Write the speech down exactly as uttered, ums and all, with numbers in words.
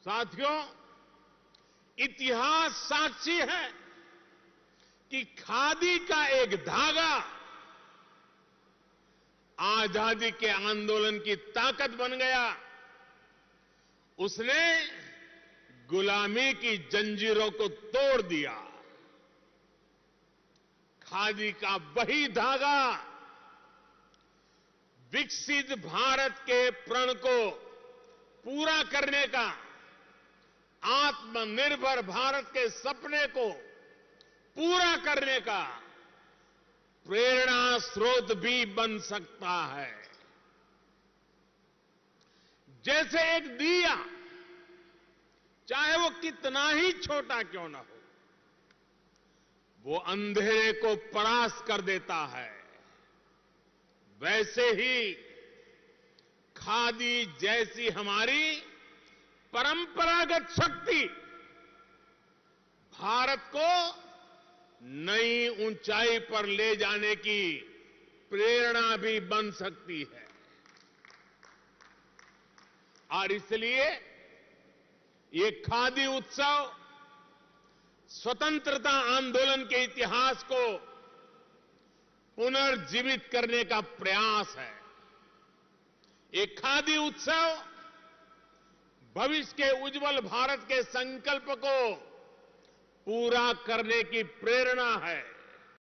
साथियों, इतिहास साक्षी है कि खादी का एक धागा आजादी के आंदोलन की ताकत बन गया। उसने गुलामी की जंजीरों को तोड़ दिया। खादी का वही धागा विकसित भारत के प्रण को पूरा करने का, आत्मनिर्भर भारत के सपने को पूरा करने का प्रेरणा स्रोत भी बन सकता है। जैसे एक दिया, चाहे वो कितना ही छोटा क्यों ना हो, वो अंधेरे को परास्त कर देता है, वैसे ही खादी जैसी हमारी परंपरागत शक्ति भारत को नई ऊंचाई पर ले जाने की प्रेरणा भी बन सकती है। और इसलिए ये खादी उत्सव स्वतंत्रता आंदोलन के इतिहास को पुनर्जीवित करने का प्रयास है। ये खादी उत्सव भविष्य के उज्जवल भारत के संकल्प को पूरा करने की प्रेरणा है।